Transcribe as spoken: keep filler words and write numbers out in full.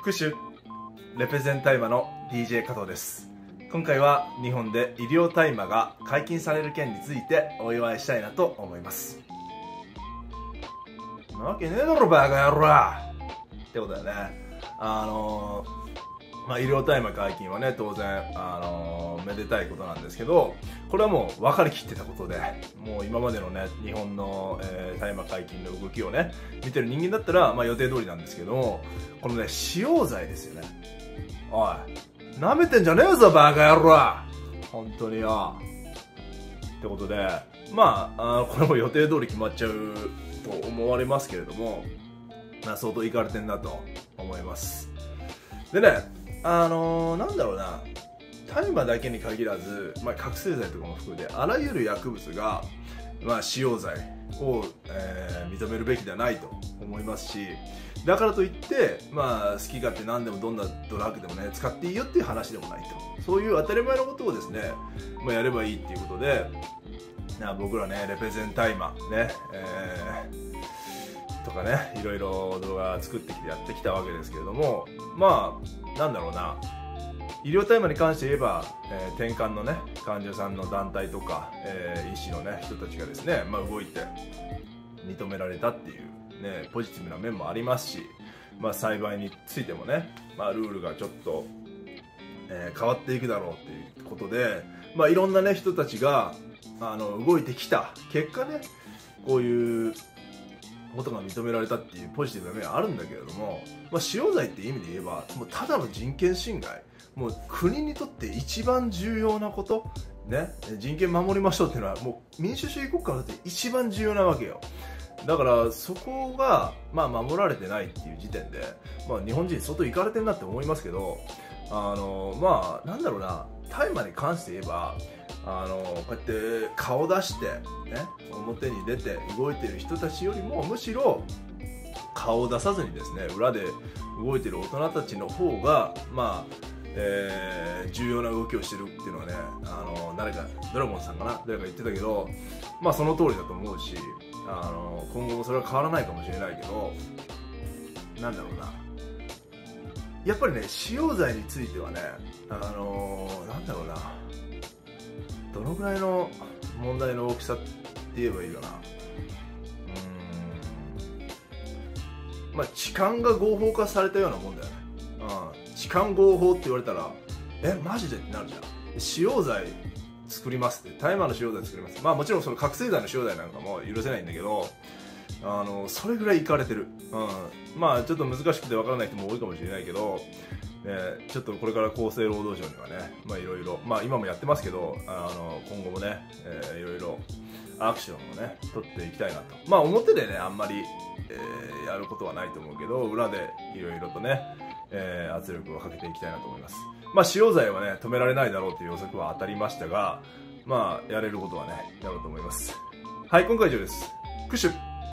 クシュレペゼン大麻の ディージェー 加藤です。今回は日本で医療大麻が解禁される件についてお祝いしたいなと思います。なわけねえだろバカ野郎ってことだよね。あのー、まあ医療大麻解禁はね当然、あのー、めでたいことなんですけど、これはもう分かりきってたことで、もう今までのね日本の、えー、大麻解禁の動きをね見てる人間だったら、まあ、予定通りなんですけど、このね使用罪ですよね。おいなめてんじゃねえぞバカ野郎本当によってことで、まあ、あこれも予定通り決まっちゃうと思われますけれども、まあ、相当いかれてんなと思います。でね、あのー、なんだろうな、大麻だけに限らず、まあ、覚醒剤とかも含めてあらゆる薬物が、まあ、使用罪を、えー、認めるべきではないと思いますし、だからといって、まあ、好き勝手何でもどんなドラッグでもね使っていいよっていう話でもないと、そういう当たり前のことをですね、まあ、やればいいっていうことで、僕らねレペゼン大麻ね、えー、とかねいろいろ動画作ってきてやってきたわけですけれども、まあなんだろうな、医療大麻に関して言えば、えー、転換のね患者さんの団体とか、えー、医師のね人たちがですね、まあ、動いて認められたっていうねポジティブな面もありますし、まあ、栽培についてもね、まあ、ルールがちょっと、えー、変わっていくだろうっていうことで、まあ、いろんなね人たちがあの動いてきた結果ね、こういうことが認められたっていうポジティブな面はあるんだけれども、まあ、使用罪っていう意味で言えばもうただの人権侵害、もう国にとって一番重要なことね、人権守りましょうっていうのはもう民主主義国家だって一番重要なわけよ。だからそこが、まあ、守られてないっていう時点で、まあ、日本人相当いかれてんなって思いますけど、あのまあなんだろうな、大麻に関して言えばあのこうやって顔出して、ね、表に出て動いてる人たちよりもむしろ顔を出さずにですね裏で動いてる大人たちの方がまあ、えー、重要な動きをしてるっていうのはね、あの誰かドラゴンさんかな誰か言ってたけど、まあその通りだと思うし、あの今後もそれは変わらないかもしれないけど、なんだろうな、やっぱりね使用罪についてはね、あのなんだろうな、どのぐらいの問題の大きさって言えばいいかな、うーんまあ痴漢が合法化されたようなもんだよね。うん、痴漢合法って言われたらえマジでってなるじゃん。使用罪作りますって、大麻の使用罪作ります、まあもちろんその覚醒剤の使用罪なんかも許せないんだけど、あのそれぐらいいかれてる、うん、まあちょっと難しくてわからない人も多いかもしれないけど、ね、ちょっとこれから厚生労働省にはね、まあいろいろ、まあ今もやってますけど、あの今後もね、えー、いろいろアクションをね取っていきたいなと。まあ表でねあんまり、えー、やることはないと思うけど、裏でいろいろとね、えー、圧力をかけていきたいなと思います。まあ使用罪はね止められないだろうという予測は当たりましたが、まあやれることはねやろうと思います。はい、今回以上です。クッシュ。